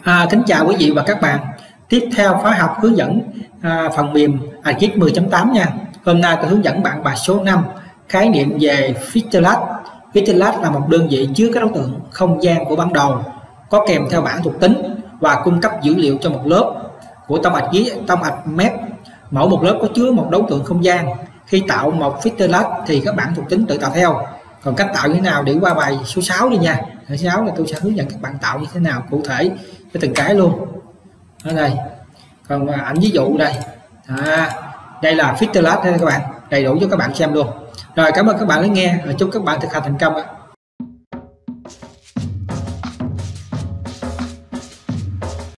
Kính chào quý vị và các bạn. Tiếp theo khóa học hướng dẫn phần mềm ArcGIS 10.8 nha. Hôm nay tôi hướng dẫn bạn bài số 5, khái niệm về Featureless. Featureless là một đơn vị chứa các đối tượng không gian của bản đồ, có kèm theo bảng thuộc tính và cung cấp dữ liệu cho một lớp của tông ArcMap. Mỗi một lớp có chứa một đối tượng không gian. Khi tạo một Featureless thì các bảng thuộc tính tự tạo theo. Còn cách tạo như thế nào để qua bài số 6 đi nha. Bài số 6 là tôi sẽ hướng dẫn các bạn tạo như thế nào cụ thể với từng cái luôn. Ở đây. Còn ảnh ví dụ đây. Đây là Featureless đây các bạn, đầy đủ cho các bạn xem luôn. Rồi, cảm ơn các bạn đã nghe và chúc các bạn thực hành thành công.